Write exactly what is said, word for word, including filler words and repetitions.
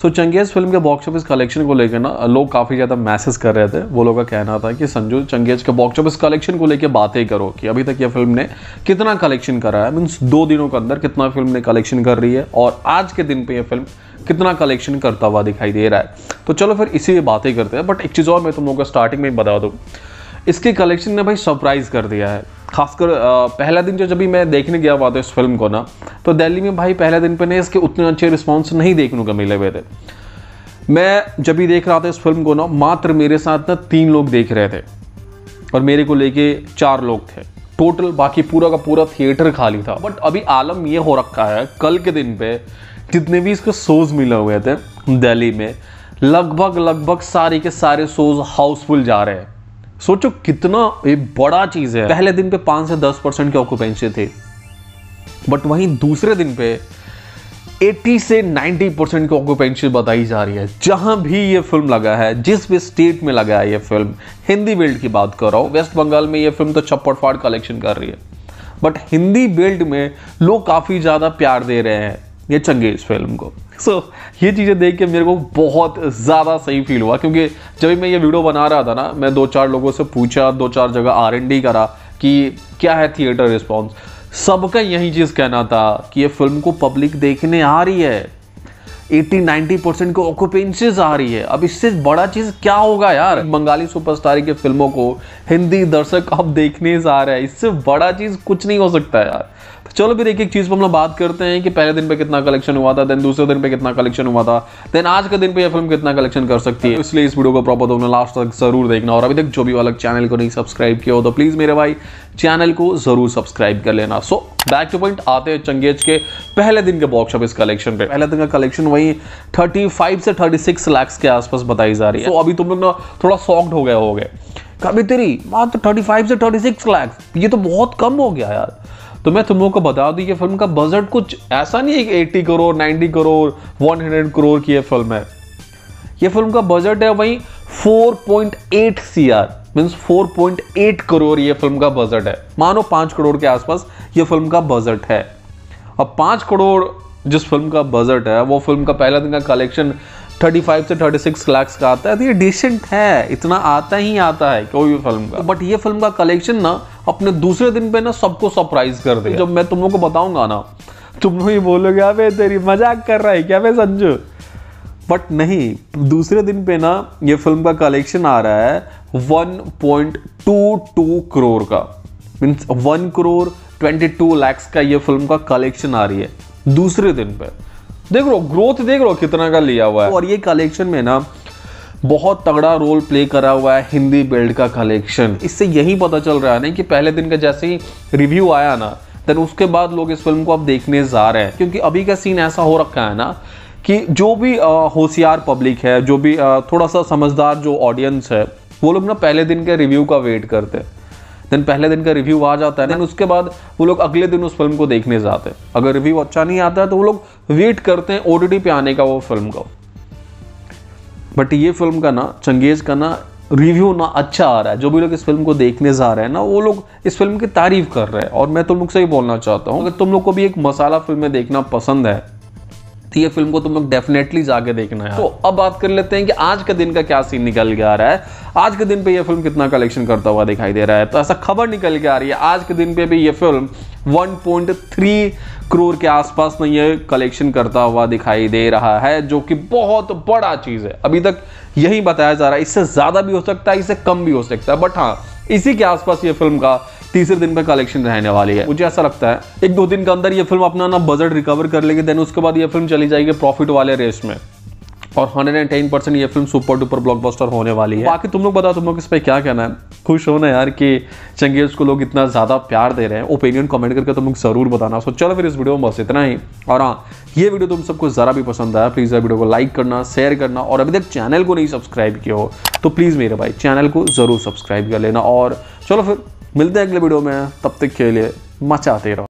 तो चंगेज फिल्म के box office collection को लेकर ना लोग काफ़ी ज़्यादा मैसेज कर रहे थे। वो लोगों का कहना था कि संजू चंगेज के बॉक्स ऑफिस कलेक्शन को लेकर बातें करो कि अभी तक ये फिल्म ने कितना कलेक्शन करा है, मीन्स दो दिनों के अंदर कितना फिल्म ने कलेक्शन कर रही है और आज के दिन पे ये फिल्म कितना कलेक्शन करता हुआ दिखाई दे रहा है। तो चलो फिर इसी बातें करते हैं। बट एक चीज़ और मैं तुम लोगों को स्टार्टिंग में ही बता दूँ, इसके कलेक्शन ने भाई सरप्राइज़ कर दिया है। खासकर पहला दिन जो जब भी मैं देखने गया हुआ था इस फिल्म को ना, तो दिल्ली में भाई पहले दिन पे ने इसके उतने अच्छे रिस्पॉन्स नहीं देखने को मिले हुए थे। मैं जब भी देख रहा था इस फिल्म को ना, मात्र मेरे साथ ना तीन लोग देख रहे थे और मेरे को लेके चार लोग थे टोटल, बाकी पूरा का पूरा थिएटर खाली था। बट अभी आलम ये हो रखा है, कल के दिन पे जितने भी इसके शोज मिले हुए थे दिल्ली में, लगभग लगभग सारे के सारे शोज हाउसफुल जा रहे हैं। सोचो कितना ये बड़ा चीज है। पहले दिन पे पाँच से दस परसेंट की ऑक्यूपेंसी थी, बट वहीं दूसरे दिन पे अस्सी से नब्बे परसेंट की ऑक्यूपेंसी बताई जा रही है। जहां भी ये फिल्म लगा है, जिस भी स्टेट में लगा है ये फिल्म, हिंदी बेल्ट की बात कर रहा हूँ, वेस्ट बंगाल में ये फिल्म तो छप्पड़ फाड़ कलेक्शन कर रही है, बट हिंदी बेल्ट में लोग काफी ज्यादा प्यार दे रहे हैं ये चंगेज फिल्म को। सो so, ये चीज़ें देख के मेरे को बहुत ज़्यादा सही फील हुआ, क्योंकि जब मैं ये वीडियो बना रहा था ना, मैं दो चार लोगों से पूछा, दो चार जगह आर एन डी करा कि क्या है थिएटर रिस्पॉन्स। सबका यही चीज़ कहना था कि ये फिल्म को पब्लिक देखने आ रही है, अस्सी नब्बे परसेंट को ऑक्यूपेंसीज आ रही है। अब इससे बड़ा चीज़ क्या होगा यार। बंगाली सुपरस्टार की फिल्मों को हिंदी दर्शक अब देखने जा रहे हैं, इससे बड़ा चीज़ कुछ नहीं हो सकता यार। तो चलो फिर एक एक चीज़ पर हम लोग बात करते हैं कि पहले दिन पे कितना कलेक्शन हुआ था, देन दूसरे दिन पे कितना कलेक्शन हुआ था, देन आज के दिन पे ये फिल्म कितना कलेक्शन कर सकती है। इसलिए इस वीडियो को प्रॉपर तुमने लास्ट तक जरूर देखना। और अभी तक जो भी वाला चैनल को नहीं सब्सक्राइब किया हो तो प्लीज़ मेरे भाई चैनल को जरूर सब्सक्राइब कर लेना। सो बैक टू पॉइंट आते हैं चंगेज के पहले दिन के बॉक्स ऑफिस कलेक्शन पे। पहले दिन का कलेक्शन वही पैंतीस से छत्तीस लाख के आसपास बताई जा रही है। तो अभी तुम लोग ना थोड़ा शॉक्ड हो गए होगे, कभी तेरी मात्र पैंतीस से छत्तीस लाख, ये तो बहुत कम हो गया यार। तो मैं तुम लोगों को बता दूं ये फिल्म का बजट कुछ ऐसा नहीं है कि अस्सी करोड़, नब्बे करोड़, सौ करोड़ की ये फिल्म है। ये फिल्म का बजट है वही चार पॉइंट आठ सीआर, मींस चार पॉइंट आठ करोड़ ये फिल्म का बजट है। मानो पाँच करोड़ के आसपास ये फिल्म का बजट है। अब पाँच करोड़ जिस फिल्म का बजट है, वो फिल्म का पहला दिन का कलेक्शन पैंतीस से छत्तीस लाख का आता है, तो ये डिसेंट है, इतना आता ही आता है कोई भी फिल्म का। बट ये फिल्म का कलेक्शन ना अपने दूसरे दिन पे ना सबको सरप्राइज कर दे। जब मैं तुम लोगों को बताऊंगा ना, तुम लोग ये बोलोगे अबे तेरी मजाक कर रहा है क्या बे संजू। बट नहीं, दूसरे दिन पे ना ये फिल्म का कलेक्शन आ रहा है एक पॉइंट दो दो करोड़ का, मीन्स वन करोड़ बाईस लाख का ये फिल्म का कलेक्शन आ रही है दूसरे दिन पे। देख लो ग्रोथ, देख लो कितना का लिया हुआ है। और ये कलेक्शन में ना बहुत तगड़ा रोल प्ले करा हुआ है हिंदी बेल्ट का कलेक्शन। इससे यही पता चल रहा है ना कि पहले दिन का जैसे ही रिव्यू आया ना, देन उसके बाद लोग इस फिल्म को अब देखने जा रहे हैं। क्योंकि अभी का सीन ऐसा हो रखा है ना कि जो भी होशियार पब्लिक है, जो भी आ, थोड़ा सा समझदार जो ऑडियंस है, वो लोग ना पहले दिन के रिव्यू का वेट करते हैं। देन पहले दिन का रिव्यू आ जाता है, देन उसके बाद वो लोग अगले दिन उस फिल्म को देखने जाते हैं। अगर रिव्यू अच्छा नहीं आता है तो वो लोग वेट करते हैं ओटीटी पे आने का वो फिल्म का। बट ये फिल्म का ना, चंगेज का ना रिव्यू ना अच्छा आ रहा है। जो भी लोग इस फिल्म को देखने जा रहे हैं ना, वो लोग इस फिल्म की तारीफ कर रहे हैं। और मैं तुम लोग से ही बोलना चाहता हूँ, अगर तुम लोग को भी एक मसाला फिल्में देखना पसंद है तो ये फिल्म को तुम लोग डेफिनेटली जाके देखना है। तो अब बात कर लेते हैं कि आज के दिन का क्या सीन निकल के आ रहा है। आज के दिन पे ये फिल्म कितना कलेक्शन करता हुआ दिखाई दे रहा है। तो ऐसा खबर निकल के आ रही है आज के दिन पे भी ये फिल्म एक पॉइंट तीन करोड़ के आसपास में ये कलेक्शन करता हुआ दिखाई दे रहा है, जो कि बहुत बड़ा चीज है। अभी तक यही बताया जा रहा है, इससे ज्यादा भी हो सकता है, इससे कम भी हो सकता है, बट हाँ इसी के आसपास ये फिल्म का तीसरे दिन पे कलेक्शन रहने वाली है। मुझे ऐसा लगता है एक दो दिन के अंदर ये फिल्म अपना ना बजट रिकवर कर लेगी, देन उसके बाद ये फिल्म चली जाएगी प्रॉफिट वाले रेस में और एक सौ दस परसेंट ये फिल्म सुपर डुपर ब्लॉकबस्टर होने वाली है। बाकी तुम लोग बताओ, तुम लोग इस पे क्या कहना है। खुश हो ना यार कि चंगेज को लोग इतना ज्यादा प्यार दे रहे हैं। ओपिनियन कमेंट करके तुम लोग जरूर बताना। सो चलो फिर इस वीडियो में बस इतना ही। और हाँ, ये वीडियो तुम सबको जरा भी पसंद आया, प्लीज वीडियो को लाइक करना, शेयर करना, और अभी तक चैनल को नहीं सब्सक्राइब किया हो तो प्लीज मेरे भाई चैनल को जरूर सब्सक्राइब कर लेना। और चलो फिर मिलते हैं अगले वीडियो में, तब तक के लिए मचाते रहो।